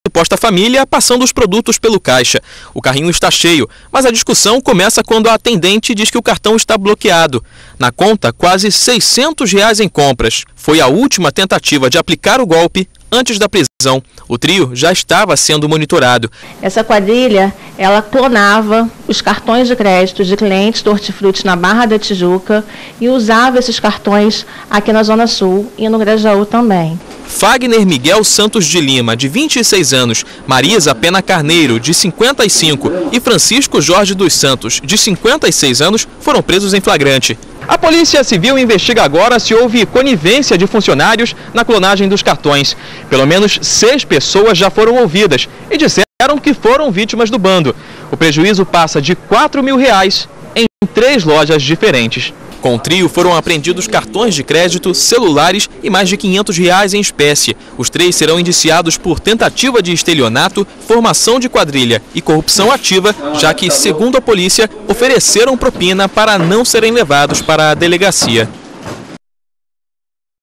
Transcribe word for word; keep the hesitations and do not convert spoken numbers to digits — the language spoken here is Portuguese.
suposta família passando os produtos pelo caixa. O carrinho está cheio, mas a discussão começa quando a atendente diz que o cartão está bloqueado. Na conta, quase seiscentos reais em compras. Foi a última tentativa de aplicar o golpe antes da prisão. O trio já estava sendo monitorado. Essa quadrilha, ela clonava os cartões de crédito de clientes do Hortifruti na Barra da Tijuca e usava esses cartões aqui na Zona Sul e no Grajaú também. Fagner Miguel Santos de Lima, de vinte e seis anos, Marisa Pena Carneiro, de cinquenta e cinco, e Francisco Jorge dos Santos, de cinquenta e seis anos, foram presos em flagrante. A Polícia Civil investiga agora se houve conivência de funcionários na clonagem dos cartões. Pelo menos seis pessoas já foram ouvidas e disseram que foram vítimas do bando. O prejuízo passa de quatro mil reais em três lojas diferentes. Com o trio foram apreendidos cartões de crédito, celulares e mais de quinhentos reais em espécie. Os três serão indiciados por tentativa de estelionato, formação de quadrilha e corrupção ativa, já que, segundo a polícia, ofereceram propina para não serem levados para a delegacia.